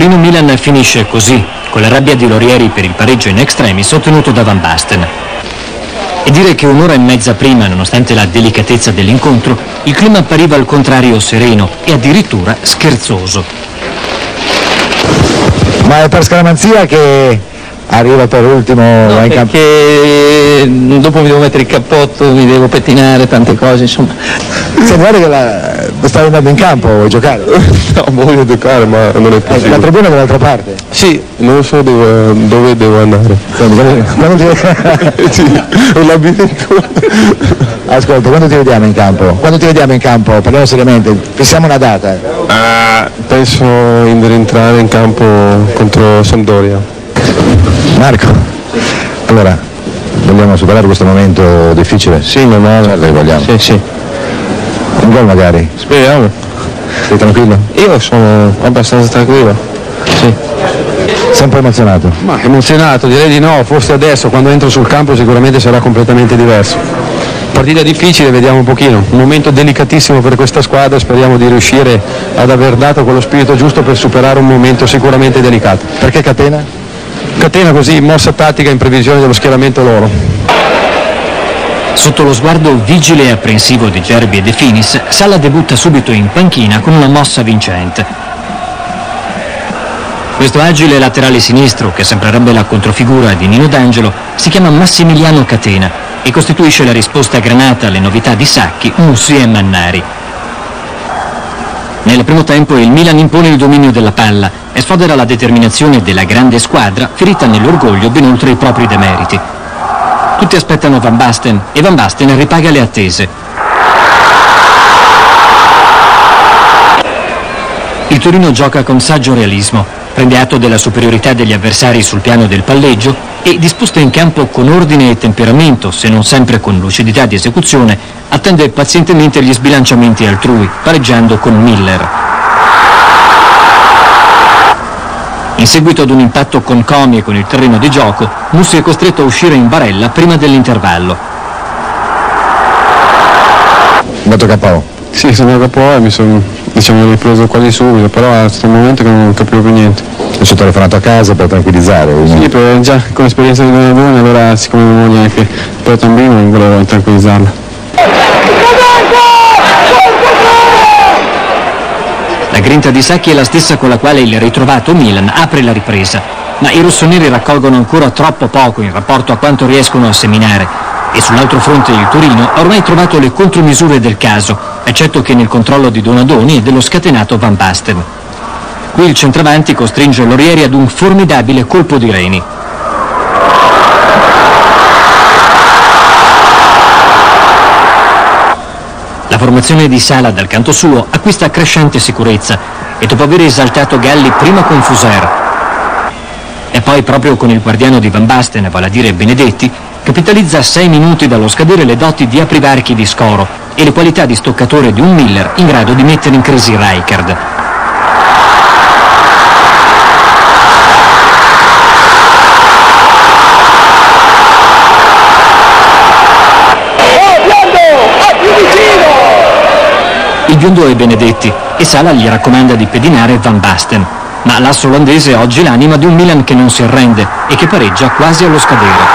Torino-Milan finisce così, con la rabbia di Lorieri per il pareggio in extremis ottenuto da Van Basten. E dire che un'ora e mezza prima, nonostante la delicatezza dell'incontro, il clima appariva al contrario sereno e addirittura scherzoso. Ma è per scaramanzia che arriva per ultimo in campo? Perché dopo mi devo mettere il cappotto, mi devo pettinare, tante cose, insomma. Guarda che stai andando in campo, vuoi giocare? No, voglio giocare, ma non è possibile. La tribuna è dall'altra parte? Sì, non so dove devo andare. Sì, un labirinto. Ascolta, quando ti vediamo in campo? Quando ti vediamo in campo? Parliamo seriamente, fissiamo una data. Penso di rientrare in campo contro Sampdoria. Marco, allora, vogliamo superare questo momento difficile? Sì, normale. Certo, vogliamo. Sì. Un gol magari? Speriamo. Sei tranquillo? Io sono abbastanza tranquillo. Sì. Sempre emozionato? Ma emozionato, direi di no, forse adesso quando entro sul campo sicuramente sarà completamente diverso. Partita difficile, vediamo un pochino, un momento delicatissimo per questa squadra, speriamo di riuscire ad aver dato quello spirito giusto per superare un momento sicuramente delicato. Perché Catena? Catena così, mossa tattica in previsione dello schieramento loro. Sotto lo sguardo vigile e apprensivo di Gerbi e De Finis, Sala debutta subito in panchina con una mossa vincente. Questo agile laterale sinistro, che sembrerebbe la controfigura di Nino D'Angelo, si chiama Massimiliano Catena e costituisce la risposta granata alle novità di Sacchi, Mussi e Mannari. Nel primo tempo il Milan impone il dominio della palla e sfodera la determinazione della grande squadra, ferita nell'orgoglio ben oltre i propri demeriti. Tutti aspettano Van Basten e Van Basten ripaga le attese. Il Torino gioca con saggio realismo, prende atto della superiorità degli avversari sul piano del palleggio e, disposto in campo con ordine e temperamento, se non sempre con lucidità di esecuzione, attende pazientemente gli sbilanciamenti altrui, pareggiando con Miller. In seguito ad un impatto con Comi e con il terreno di gioco, Mussi è costretto a uscire in barella prima dell'intervallo. Dato KO? Sì, sono KO e mi sono ripreso quasi subito, però è stato un momento che non capivo più niente. Mi sono telefonato a casa per tranquillizzare? Sì, già con l'esperienza di Donadoni, allora siccome mia moglie anche per bambino, non volevo tranquillizzarla. La grinta di Sacchi è la stessa con la quale il ritrovato Milan apre la ripresa, ma i rossoneri raccolgono ancora troppo poco in rapporto a quanto riescono a seminare e sull'altro fronte il Torino ha ormai trovato le contromisure del caso, eccetto che nel controllo di Donadoni e dello scatenato Van Basten. Qui il centravanti costringe Lorieri ad un formidabile colpo di reni. La formazione di Sala dal canto suo acquista crescente sicurezza e dopo aver esaltato Galli prima con Fuser e poi proprio con il guardiano di Van Basten, vale a dire Benedetti, capitalizza a 6 minuti dallo scadere le doti di aprivarchi di Scoro e le qualità di stoccatore di un Miller in grado di mettere in crisi Rijkaard. Il biondo è Benedetti e Sala gli raccomanda di pedinare Van Basten, ma l'asso olandese ha oggi l'anima di un Milan che non si arrende e che pareggia quasi allo scadere.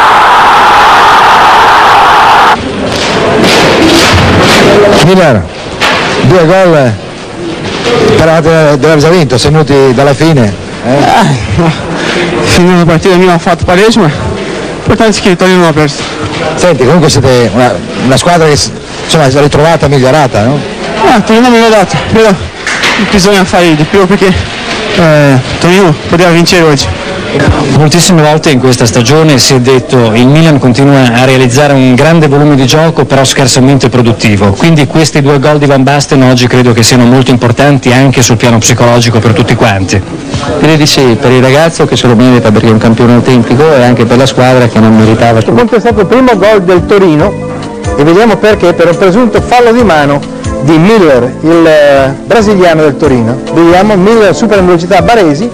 Miller, 2 gol, però deve aver vinto, 6 minuti dalla fine. Finire la partita mia ha fatto pareggio, ma l'importante è che il Torino non ha perso. Senti, comunque siete una squadra che insomma, si è ritrovata, migliorata, no? Torino migliorato, però bisogna fare di più perché Torino poteva vincere oggi. Moltissime volte in questa stagione si è detto il Milan continua a realizzare un grande volume di gioco però scarsamente produttivo, quindi questi 2 gol di Van Basten oggi credo che siano molto importanti anche sul piano psicologico per tutti quanti. Direi di sì, per il ragazzo che se lo merita perché è un campione autentico e anche per la squadra che non meritava. Questo punto è stato il primo gol del Torino e vediamo perché, per un presunto fallo di mano di Miller, il brasiliano del Torino. Vediamo Miller supera in velocità Baresi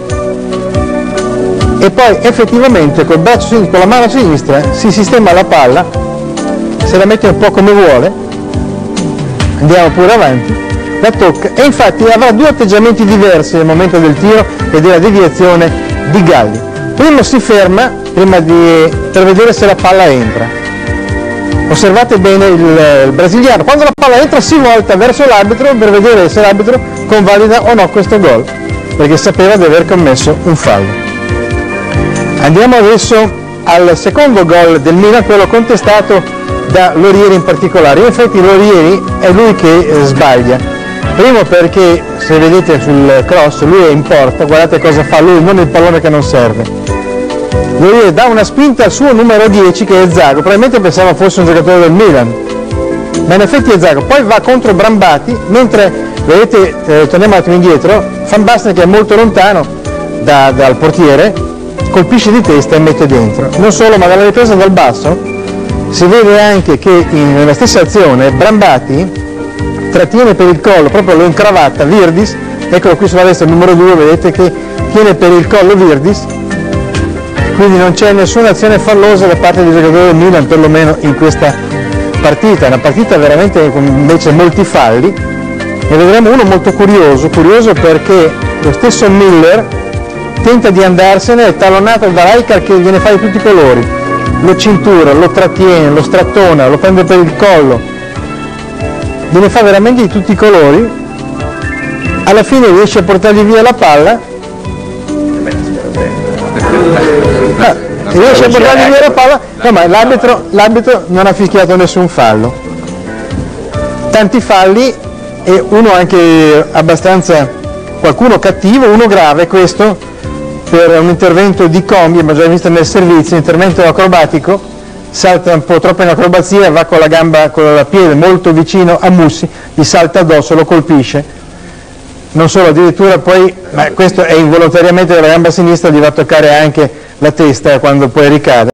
e poi effettivamente col braccio sinistro, con la mano sinistra si sistema la palla, se la mette un po' come vuole, andiamo pure avanti, la tocca e infatti avrà due atteggiamenti diversi nel momento del tiro e della deviazione di Galli. Primo si ferma per vedere se la palla entra. Osservate bene il brasiliano, quando la palla entra si volta verso l'arbitro per vedere se l'arbitro convalida o no questo gol, perché sapeva di aver commesso un fallo. Andiamo adesso al secondo gol del Milan, quello contestato da Lorieri in particolare. In effetti Lorieri è lui che sbaglia. Primo perché, se vedete sul cross, lui è in porta, guardate cosa fa lui, non il pallone che non serve. Lorieri dà una spinta al suo numero 10 che è Zago, probabilmente pensava fosse un giocatore del Milan, ma in effetti è Zago. Poi va contro Brambati, mentre, vedete, torniamo un attimo indietro, Van Basten che è molto lontano dal portiere, colpisce di testa e mette dentro. Non solo, ma dalla ripresa dal basso si vede anche che nella stessa azione Brambati trattiene per il collo, proprio lo incravatta Virdis, eccolo qui sulla destra il numero 2, vedete che tiene per il collo Virdis, quindi non c'è nessuna azione fallosa da parte dei giocatori del Milan, perlomeno in questa partita, una partita veramente con invece molti falli, e vedremo uno molto curioso perché lo stesso Miller tenta di andarsene, è tallonato da Rijkaard che gliene fa di tutti i colori, lo cintura, lo trattiene, lo strattona, lo prende per il collo, gliene fa veramente di tutti i colori, alla fine riesce a portargli via la palla, riesce a portargli via la palla, no, ma l'arbitro non ha fischiato nessun fallo. Tanti falli e uno anche abbastanza, qualcuno cattivo, uno grave, questo per un intervento di Combi, abbiamo già visto nel servizio, intervento acrobatico, salta un po' troppo in acrobazia, va con la gamba, con la piede molto vicino a Mussi, gli salta addosso, lo colpisce, non solo, addirittura poi, ma questo è involontariamente dalla gamba sinistra, gli va a toccare anche la testa quando poi ricade.